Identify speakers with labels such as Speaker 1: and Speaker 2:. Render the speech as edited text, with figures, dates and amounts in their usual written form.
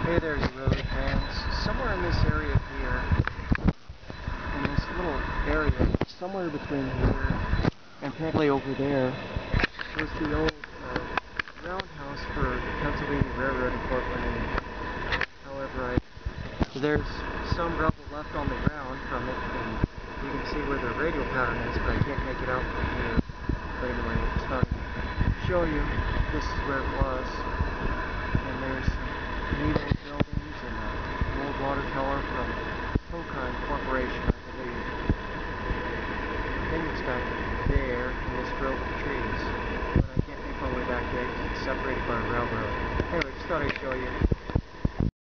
Speaker 1: Hey there, you road fans. Somewhere in this area here, in this little area, somewhere between here and probably over there, was the old roundhouse for the Pennsylvania Railroad Incorporated. However, there's some rubble left on the ground from it, and you can see where the radial pattern is, but I can't make it out from here. But anyway, I just thought I'd show you this is where it was. And there's neat old buildings and an old water tower from Pique Corporation, I believe. I think it's back there in this grove of trees, but I can't make my way back there because it's separated by a railroad. Anyway, just thought I'd show you.